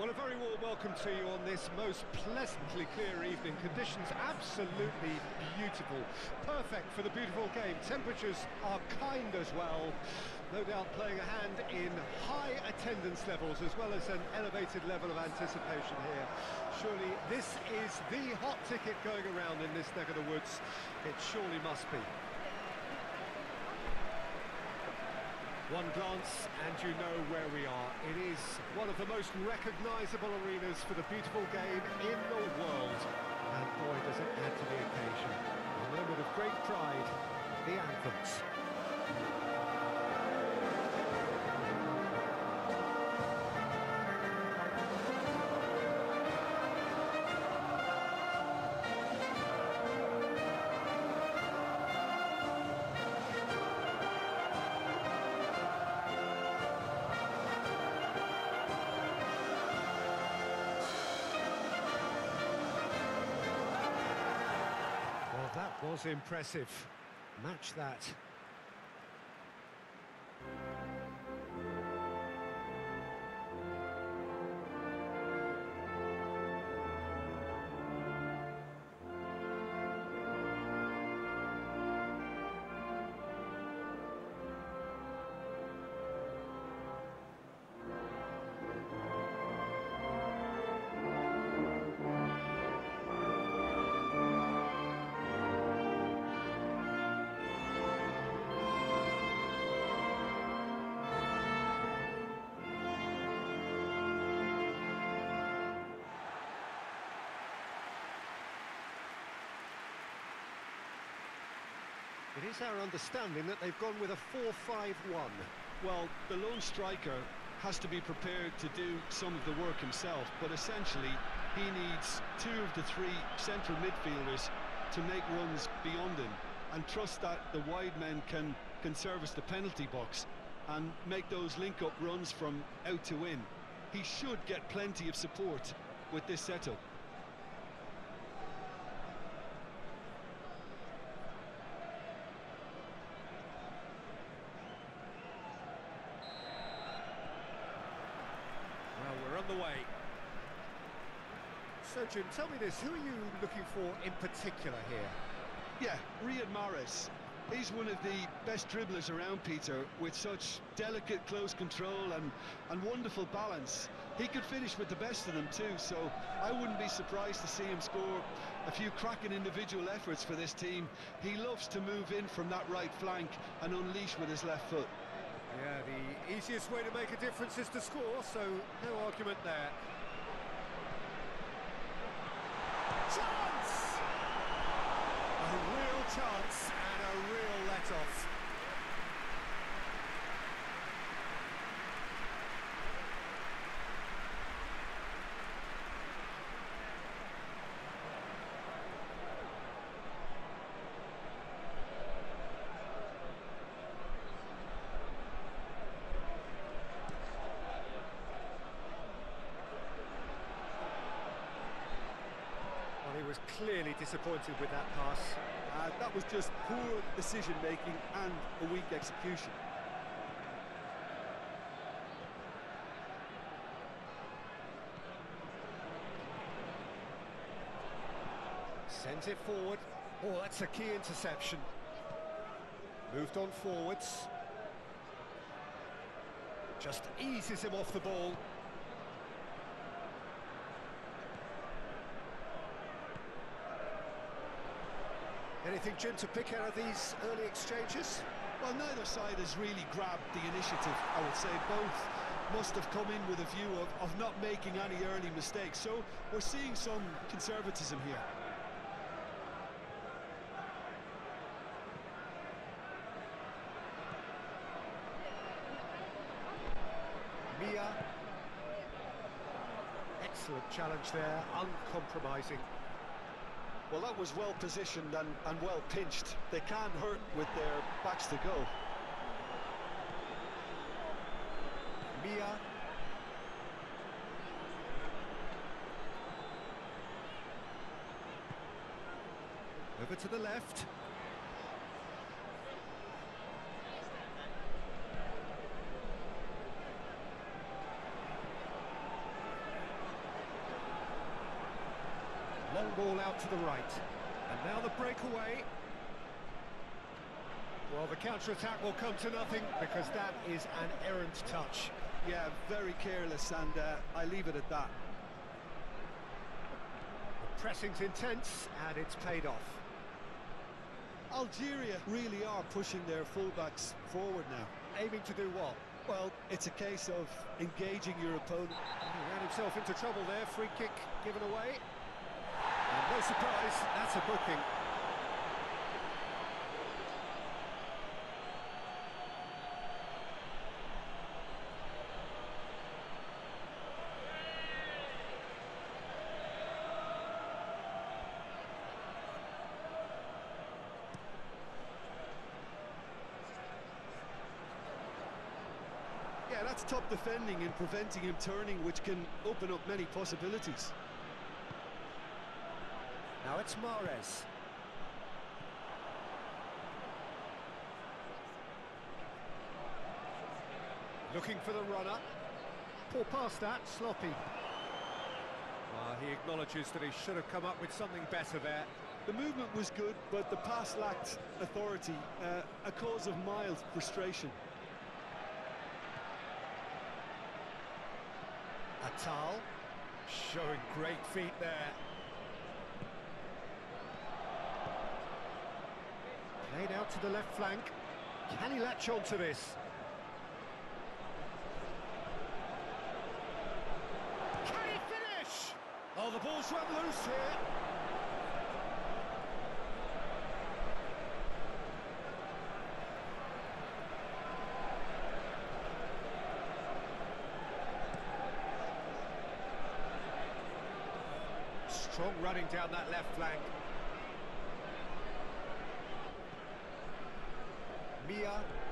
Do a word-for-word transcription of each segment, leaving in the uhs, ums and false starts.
Well, a very warm welcome to you on this most pleasantly clear evening. Conditions absolutely beautiful. Perfect for the beautiful game. Temperatures are kind as well. No doubt playing a hand in high attendance levels as well as an elevated level of anticipation here. Surely this is the hot ticket going around in this neck of the woods. It surely must be. One glance and you know where we are. It is one of the most recognisable arenas for the beautiful game in the world. And boy, does it add to the occasion. A moment of great pride, the anthems. That was impressive. Match that. It is our understanding that they've gone with a four five one. Well, the lone striker has to be prepared to do some of the work himself, but essentially he needs two of the three central midfielders to make runs beyond him and trust that the wide men can, can service the penalty box and make those link-up runs from out to in. He should get plenty of support with this setup. Well, we're on the way. So, Jim, tell me this, who are you looking for in particular here? Yeah, Riyad Mahrez. He's one of the best dribblers around, Peter, with such delicate, close control and, and wonderful balance. He could finish with the best of them too, so I wouldn't be surprised to see him score a few cracking individual efforts for this team. He loves to move in from that right flank and unleash with his left foot. Yeah, the easiest way to make a difference is to score, so no argument there. Chance! A real chance and a real let-off. He was clearly disappointed with that pass. Uh, that was just poor decision-making and a weak execution. Sends it forward. Oh, that's a key interception. Moved on forwards. Just eases him off the ball. Anything, Jim, to pick out of these early exchanges? Well, neither side has really grabbed the initiative, I would say. Both must have come in with a view of, of not making any early mistakes. So we're seeing some conservatism here. Mia. Excellent challenge there, uncompromising. Well, that was well positioned and, and well pinched. They can't hurt with their backs to go. Mia. Over to the left. ball out to the right. And now the breakaway. Well, the counter-attack will come to nothing because that is an errant touch. Yeah, very careless, and uh, I leave it at that. The pressing's intense, and it's paid off. Algeria really are pushing their fullbacks forward now. Aiming to do what? Well, it's a case of engaging your opponent. He ran himself into trouble there, free kick given away. And no surprise, that's a booking. Yeah, that's top defending and preventing him turning, which can open up many possibilities. Now it's Mahrez. Looking for the runner. Poor pass that, sloppy. Well, he acknowledges that he should have come up with something better there. The movement was good, but the pass lacked authority, uh, a cause of mild frustration. Atal, showing great feet there. Played out to the left flank. Can he latch on to this? Can he finish? Oh, the ball's run loose here. Strong running down that left flank. Mia.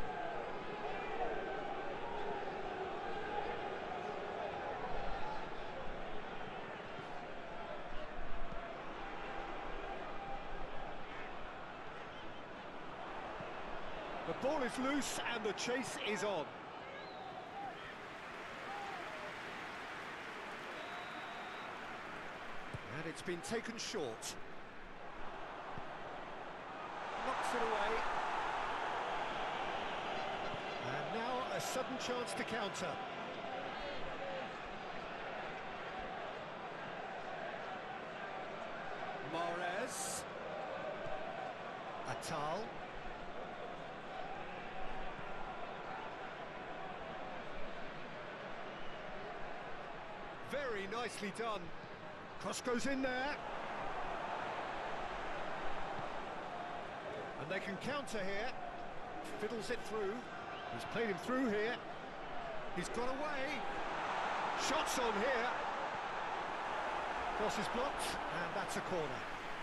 The ball is loose and the chase is on. And it's been taken short. Knocks it away. And now a sudden chance to counter. Mahrez. Atal. Very nicely done. Cross goes in there. And they can counter here. Fiddles it through. He's played him through here. He's got away. Shots on here. Cross is blocked, and that's a corner.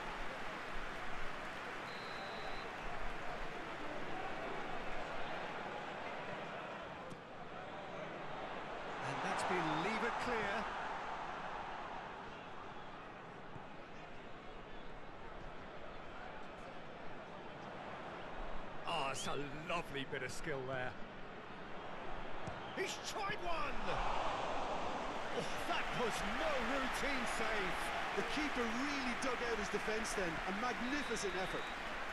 And that's been levered clear. Oh, it's a lovely bit of skill there. He's tried one! Oh, that was no routine save. The keeper really dug out his defence then. A magnificent effort.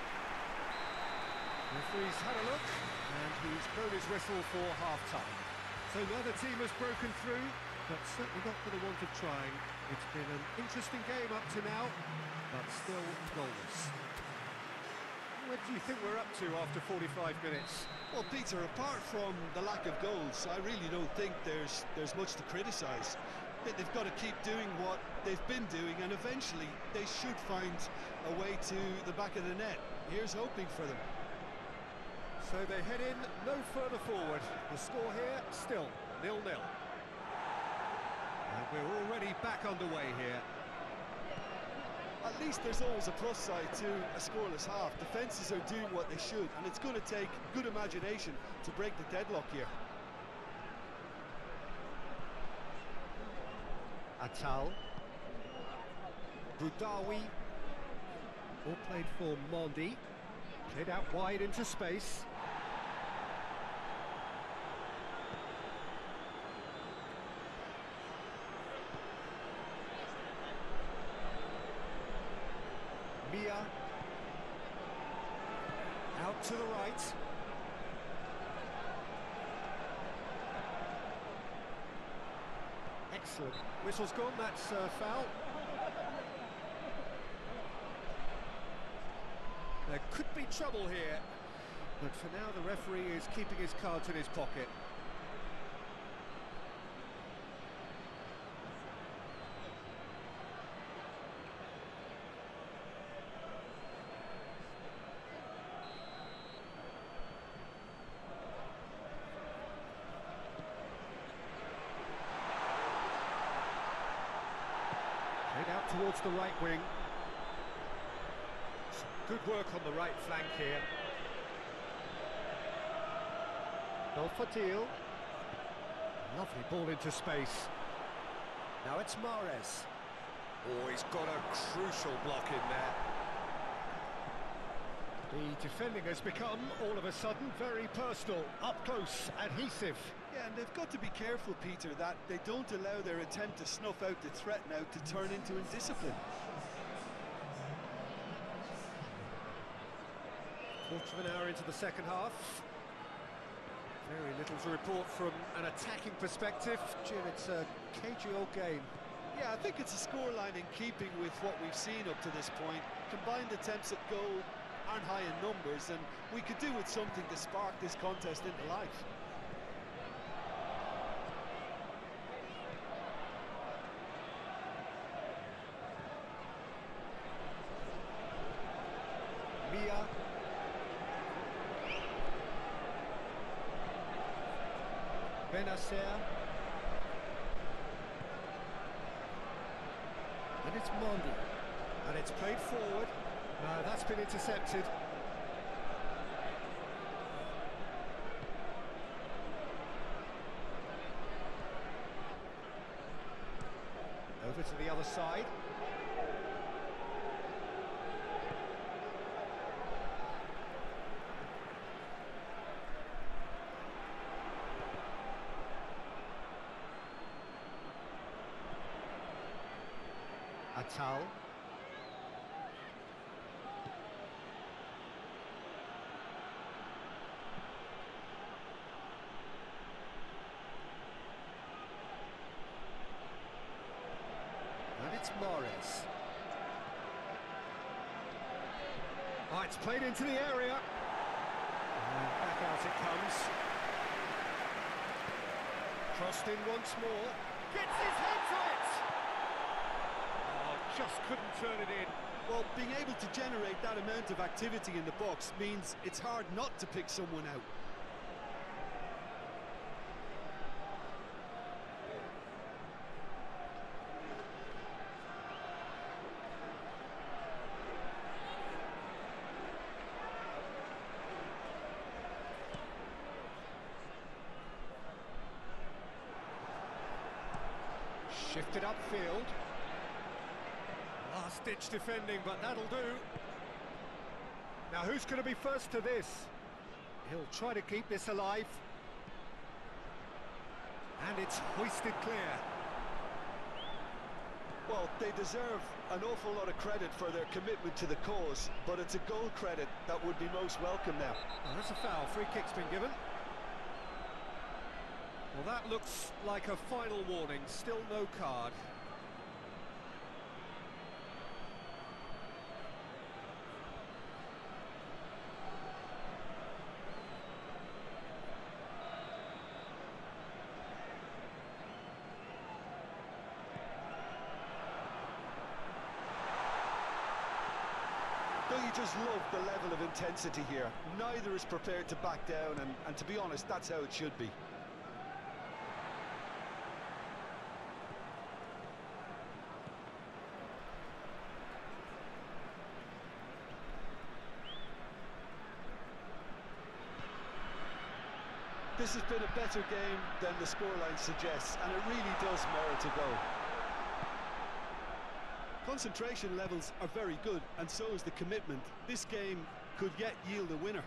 Referee's had a look, and he's blown his whistle for half-time. So neither team has broken through, but certainly not for the want of trying. It's been an interesting game up to now, but still goalless. What do you think we're up to after forty-five minutes? Well, Peter, apart from the lack of goals, I really don't think there's there's much to criticise. They've got to keep doing what they've been doing, and eventually they should find a way to the back of the net. Here's hoping for them. So they head in no further forward. The score here, still nil nil. And we're already back underway here. At least there's always a plus side to a scoreless half. Defences are doing what they should, and it's going to take good imagination to break the deadlock here. Atal. Boudaoui. All played for Mondi. Played out wide into space. to the right. Excellent. Whistle's gone, that's uh, foul. There could be trouble here, but for now the referee is keeping his cards in his pocket. Head out towards the right wing. Some good work on the right flank here. Belfodil. Lovely ball into space. Now it's Mahrez. Oh, he's got a crucial block in there. The defending has become, all of a sudden, very personal, up close, adhesive. Yeah, and they've got to be careful, Peter, that they don't allow their attempt to snuff out the threat now to turn into indiscipline. Quarter of an hour into the second half. Very little to report from an attacking perspective. Jim, it's a cagey old game. Yeah, I think it's a scoreline in keeping with what we've seen up to this point. Combined attempts at goal aren't high in numbers, and we could do with something to spark this contest into life. Mia. Benacer. And it's Mondi. And it's played forward. No, that's been intercepted. Over to the other side. Atal. And it's Mahrez. Oh, it's played into the area. And back out it comes. Crossed in once more. Gets his head to it! Just couldn't turn it in. Well, being able to generate that amount of activity in the box means it's hard not to pick someone out. Shifted upfield. Last-ditch defending, but that'll do. Now, who's going to be first to this? He'll try to keep this alive. And it's hoisted clear. Well, they deserve an awful lot of credit for their commitment to the cause, but it's a goal credit that would be most welcome now. Oh, that's a foul. Free kick's been given. Well, that looks like a final warning. Still no card. Don't you just love the level of intensity here? Neither is prepared to back down, and, and to be honest, that's how it should be. This has been a better game than the scoreline suggests, and it really does merit a goal. Concentration levels are very good, and so is the commitment. This game could yet yield a winner.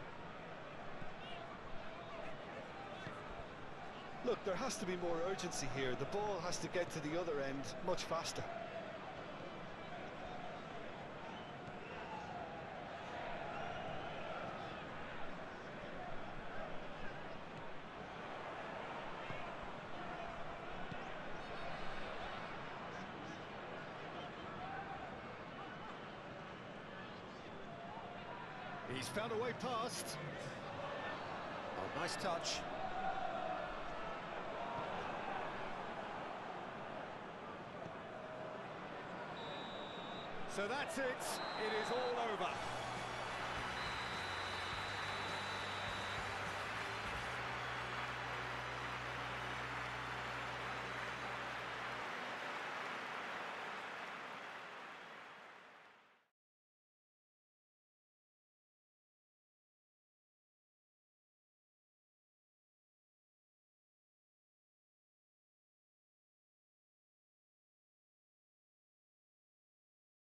Look, there has to be more urgency here. The ball has to get to the other end much faster. found a way past. Oh, nice touch. So that's it. It is all over.